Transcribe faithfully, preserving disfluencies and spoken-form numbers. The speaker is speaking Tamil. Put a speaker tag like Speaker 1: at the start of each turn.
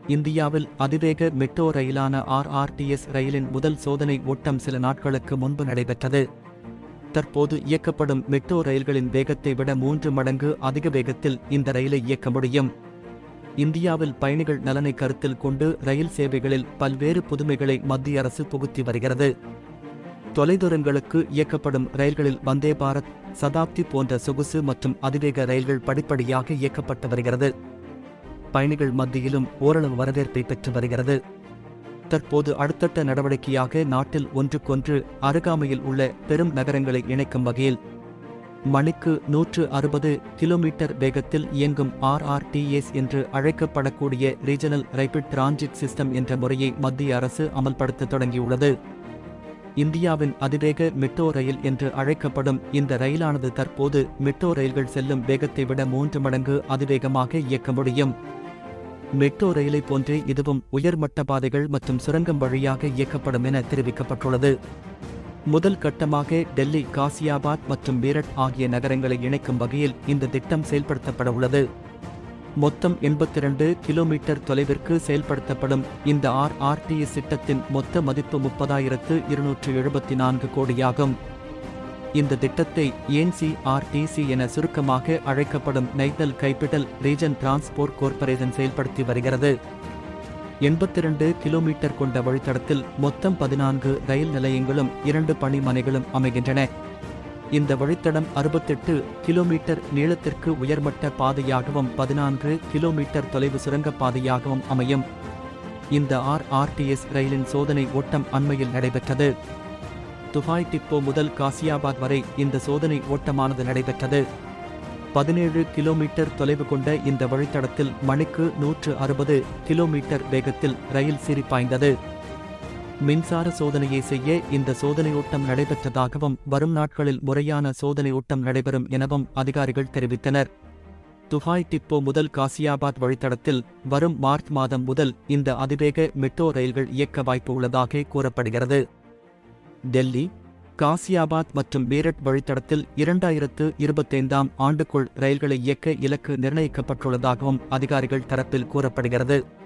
Speaker 1: இந்தியாவில் அதிவேக மெட்ரோ ரயிலான ஆர்ஆர்டிஎஸ் ரயிலின் முதல் சோதனை ஓட்டம் சில நாட்களுக்கு முன்பு நடைபெற்றது. தற்போது இயக்கப்படும் மெட்ரோ ரயில்களின் வேகத்தை விட மூன்று மடங்கு அதிக வேகத்தில் இந்த ரயிலை இயக்க முடியும். இந்தியாவில் பயணிகள் நலனை கருத்தில் கொண்டு ரயில் சேவைகளில் பல்வேறு புதுமைகளை மத்திய அரசு புகுத்தி வருகிறது. தொலைதூரங்களுக்கு இயக்கப்படும் ரயில்களில் வந்தே பாரத், சதாப்தி போன்ற சொகுசு மற்றும் அதிவேக ரயில்கள் படிப்படியாக இயக்கப்பட்டு வருகிறது. பயணிகள் மத்தியிலும் ஓரளவு வரவேற்பை பெற்று வருகிறது. தற்போது அடுத்தடுத்த நடவடிக்கையாக நாட்டில் ஒன்றுக்கொன்று அருகாமையில் உள்ள பெரும் நகரங்களை இணைக்கும் வகையில் மணிக்கு நூற்று அறுபது கிலோமீட்டர் வேகத்தில் இயங்கும் ஆர்ஆர்டிஎஸ் என்று அழைக்கப்படக்கூடிய ரீஜனல் ரேபிட் டிரான்சிட் சிஸ்டம் என்ற முறையை மத்திய அரசு அமல்படுத்த தொடங்கியுள்ளது. இந்தியாவின் அதிவேக மெட்ரோ ரயில் என்று அழைக்கப்படும் இந்த ரயிலானது தற்போது மெட்ரோ ரயில்கள் செல்லும் வேகத்தை விட மூன்று மடங்கு அதிவேகமாக இயக்க முடியும். மெட்ரோ ரயிலை போன்றே இதுவும் உயர்மட்ட பாதைகள் மற்றும் சுரங்கம் வழியாக இயக்கப்படும் என தெரிவிக்கப்பட்டுள்ளது. முதல் கட்டமாக டெல்லி, காசியாபாத் மற்றும் மீரட் ஆகிய நகரங்களை இணைக்கும் வகையில் இந்த திட்டம் செயல்படுத்தப்பட உள்ளது. மொத்தம் எண்பத்தி இரண்டு கிலோமீட்டர் தொலைவிற்கு செயல்படுத்தப்படும் இந்த ஆர்ஆர்டிஎஸ் திட்டத்தின் மொத்த மதிப்பு முப்பதாயிரத்து இருநூற்று எழுபத்தி நான்கு கோடியாகும். இந்த திட்டத்தை என்சிஆர்டிசி என சுருக்கமாக அழைக்கப்படும் national capital region transport corporation செயல்படுத்தி வருகிறது. எண்பத்தி இரண்டு கிலோமீட்டர் கொண்ட வழித்தடத்தில் மொத்தம் பதினான்கு ரயில் நிலையங்களும் இரண்டு பணிமனைகளும் அமைகின்றன. இந்த வழித்தடம் அறுபத்தெட்டு கிலோமீட்டர் நீளத்திற்கு உயர்மட்ட பாதையாகவும் பதினான்கு கிலோமீட்டர் தொலைவு சுரங்கப் பாதையாகவும் அமையும். இந்த ஆர்ஆர்டிஎஸ் ரயிலின் சோதனை ஓட்டம் அண்மையில் நடைபெற்றது. துபாய் டிப்போ முதல் காசியாபாத் வரை இந்த சோதனை ஓட்டமானது நடைபெற்றது. பதினேழு கிலோமீட்டர் தொலைவு கொண்ட இந்த வழித்தடத்தில் மணிக்கு நூற்று அறுபது கிலோமீட்டர் வேகத்தில் ரயில் சீறி பாய்ந்தது. மின்சார சோதனையை செய்ய இந்த சோதனையோட்டம் நடைபெற்றதாகவும் வரும் நாட்களில் முறையான சோதனையோட்டம் நடைபெறும் எனவும் அதிகாரிகள் தெரிவித்தனர். துபாய் டிப்போ முதல் காசியாபாத் வழித்தடத்தில் வரும் மார்ச் மாதம் முதல் இந்த அதிவேக மெட்ரோ ரயில்கள் இயக்க வாய்ப்பு உள்ளதாக கூறப்படுகிறது. டெல்லி, காசியாபாத் மற்றும் மீரட் வழித்தடத்தில் இரண்டாயிரத்து இருபத்தைந்தாம் ஆண்டுக்குள் ரயில்களை இயக்க இலக்கு நிர்ணயிக்கப்பட்டுள்ளதாகவும் அதிகாரிகள் தரப்பில் கூறப்படுகிறது.